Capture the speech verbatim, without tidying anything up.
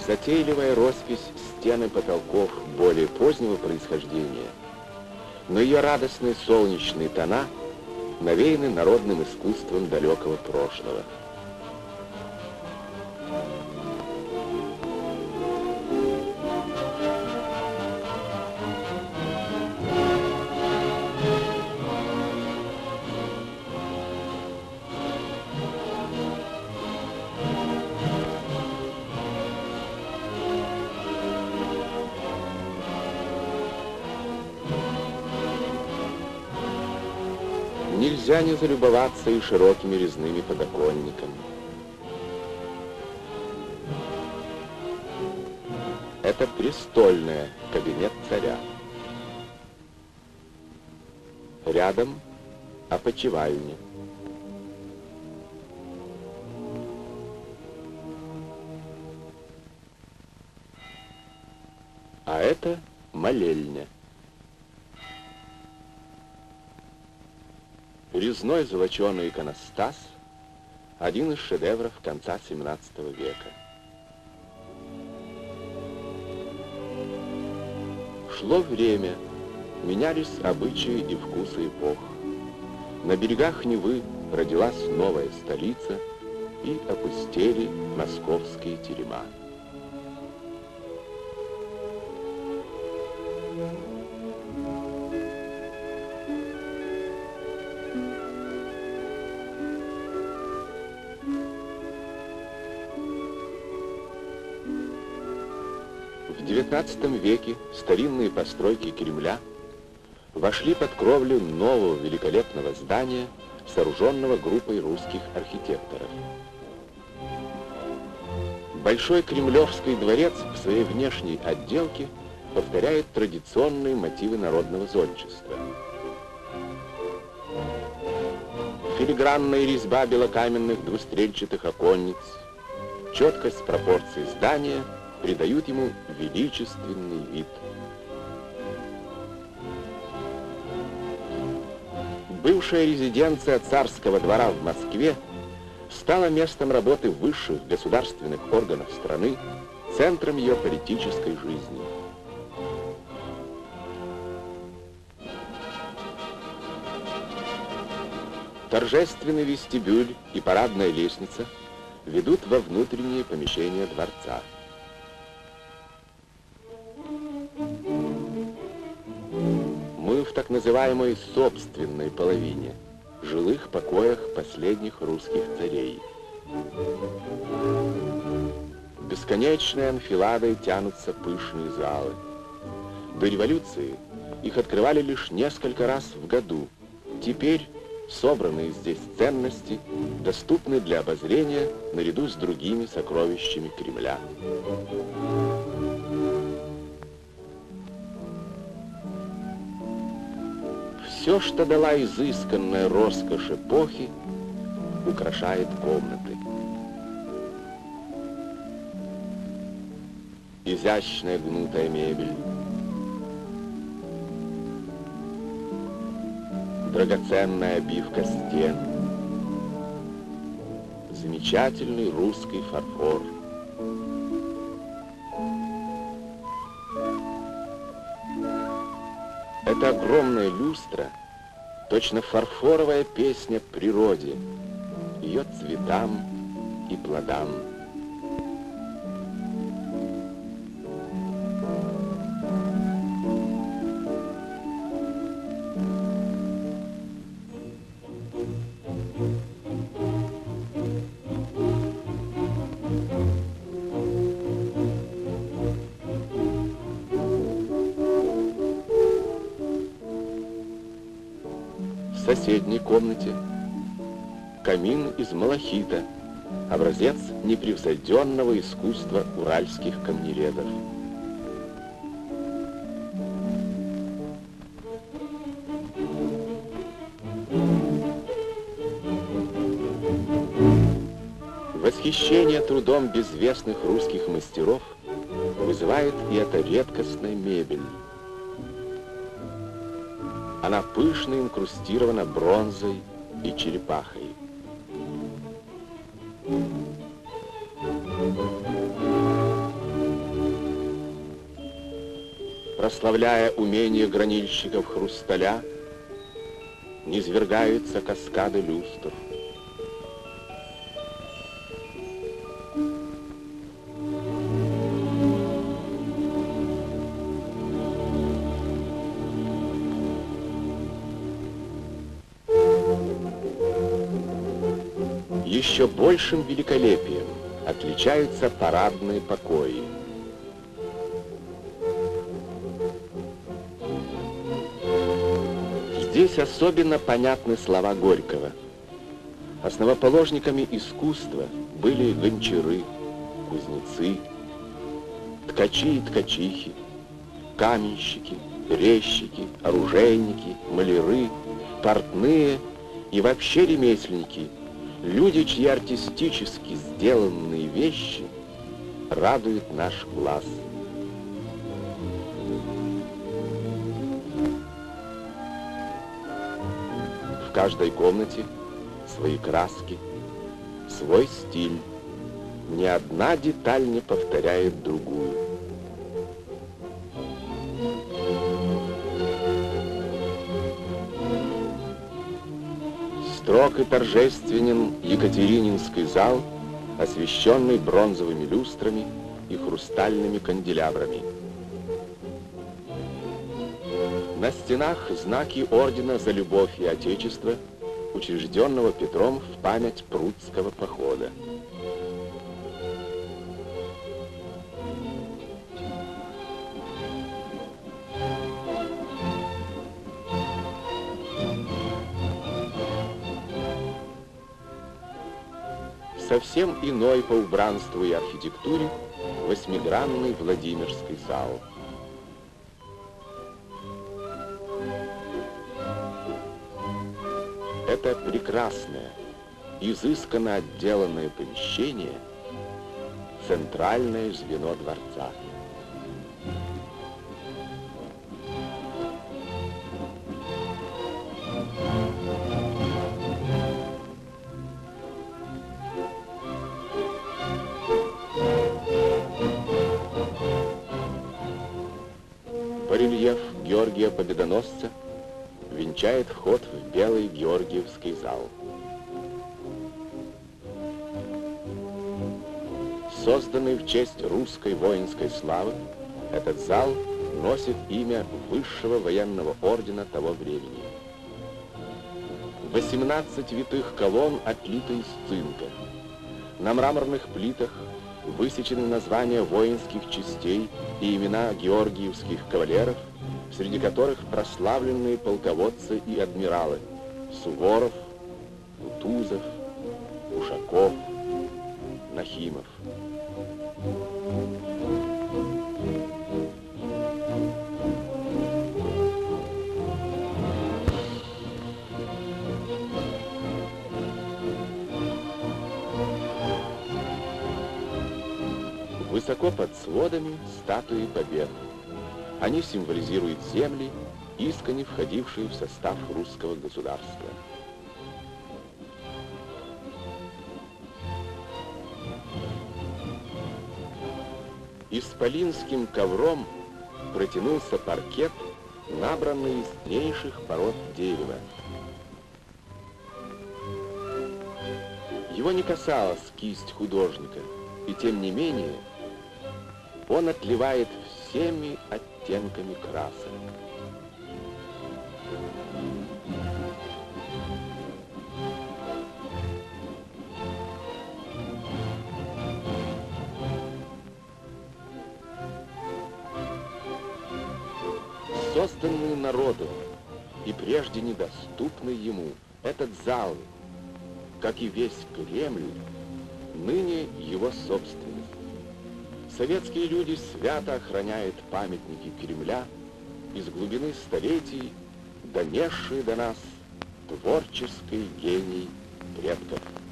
Затейливая роспись стен и потолков более позднего происхождения, но ее радостные солнечные тона навеяны народным искусством далекого прошлого. Нельзя не залюбоваться и широкими резными подоконниками. Это престольная, кабинет царя. Рядом опочивальня. А это молельня. Резной золоченый иконостас — один из шедевров конца семнадцатого века. Шло время, менялись обычаи и вкусы эпох. На берегах Невы родилась новая столица, и опустели московские терема. В девятнадцатом веке старинные постройки Кремля вошли под кровлю нового великолепного здания, сооруженного группой русских архитекторов. Большой Кремлевский дворец в своей внешней отделке повторяет традиционные мотивы народного зодчества. Филигранная резьба белокаменных двустрельчатых оконниц, четкость пропорций здания придают ему величественный вид. Бывшая резиденция царского двора в Москве стала местом работы высших государственных органов страны, центром ее политической жизни. Торжественный вестибюль и парадная лестница ведут во внутренние помещения дворца. Мы в так называемой собственной половине, жилых покоях последних русских царей. Бесконечной анфиладой тянутся пышные залы. До революции их открывали лишь несколько раз в году. Теперь собранные здесь ценности доступны для обозрения наряду с другими сокровищами Кремля. Все, что дала изысканная роскошь эпохи, украшает комнаты. Изящная гнутая мебель, драгоценная обивка стен, замечательный русский фарфор. Это огромная люстра, точно фарфоровая песня природе, ее цветам и плодам. В соседней комнате камин из малахита, образец непревзойденного искусства уральских камнерезов. Восхищение трудом безвестных русских мастеров вызывает и эта редкостная мебель. Она пышно инкрустирована бронзой и черепахой. прославляя умение гранильщиков хрусталя, низвергаются каскады люстр. Еще большим великолепием отличаются парадные покои. Здесь особенно понятны слова Горького. Основоположниками искусства были гончары, кузнецы, ткачи и ткачихи, каменщики, резчики, оружейники, маляры, портные и вообще ремесленники, люди, чьи артистически сделанные вещи радуют наш глаз. В каждой комнате свои краски, свой стиль. Ни одна деталь не повторяет другую. Строг и торжественен Екатерининский зал, освещенный бронзовыми люстрами и хрустальными канделябрами. На стенах знаки ордена за любовь и отечество, учрежденного Петром в память Прудского похода. Совсем иной по убранству и архитектуре восьмигранный Владимирский зал. Это прекрасное, изысканно отделанное помещение — центральное звено дворца. Барельеф Георгия Победоносца венчает вход в белый Георгиевский зал. Созданный в честь русской воинской славы, этот зал носит имя высшего военного ордена того времени. восемнадцать витых колонн отлиты из цинка. На мраморных плитах высечены названия воинских частей и имена георгиевских кавалеров, среди которых прославленные полководцы и адмиралы Суворов, Кутузов, Ушаков, Нахимов. Высоко под сводами статуи побед. Они символизируют земли, искони входившие в состав русского государства. Исполинским ковром протянулся паркет, набранный из ценнейших пород дерева. Его не касалась кисть художника, и тем не менее он отливает всеми оттенками красок. Созданный народом и прежде недоступный ему, этот зал, как и весь Кремль, ныне его собственность. Советские люди свято охраняют памятники Кремля из глубины столетий, донесшие до нас творческий гений предков.